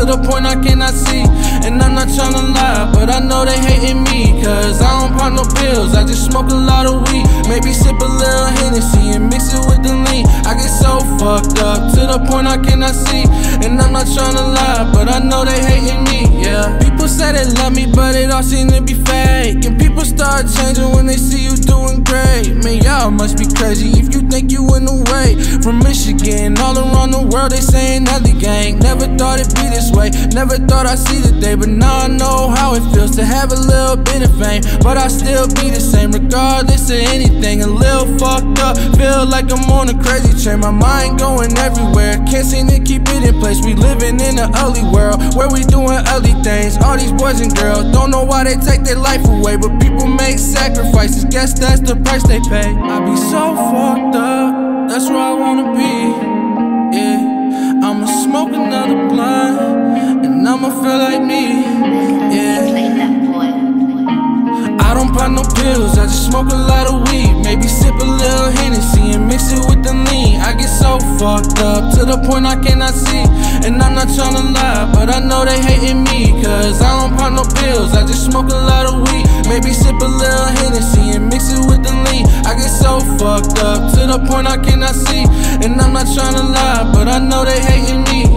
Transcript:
the point I cannot see. And I'm not tryna lie, but I know they hating me, cause I don't pop no pills, I just smoke a lot of weed. Maybe sip a little Hennessy and mix it with the lean. I get so fucked up, to the point I cannot see. And I'm not tryna lie, but I know they hating me, yeah. People say they love me, but it all seems to be fake. And people start changing when they see you doing great. Man, y'all must be crazy if you think you in the way. From Michigan, all around the world, they saying Nelly gang. Never thought it'd be this way, never thought I'd see the day. But now I know how it feels to have a little bit of fame, but I still be the same, regardless of anything. A little fucked up, feel like I'm on a crazy train. My mind going everywhere, can't seem to keep it in place. We living in an ugly world, where we doing ugly things. All these boys and girls, don't know why they take their life away, but people make sacrifices, guess that's the price they pay. I be so fucked up, that's where I wanna be, yeah. I'ma smoke another blunt, and I'ma feel like me, yeah. I don't pop no pills, I just smoke a lot of weed. Maybe sip a little Hennessy and mix it with the lean. I get so fucked up, to the point I cannot see. And I'm not tryna lie, but I know they hating me, cause I don't pop no pills, I just smoke a lot of weed. Maybe sip a little Hennessy and mix it with the lean. I get so fucked up, to the point I cannot see. And I'm not tryna lie, but I know they hating me.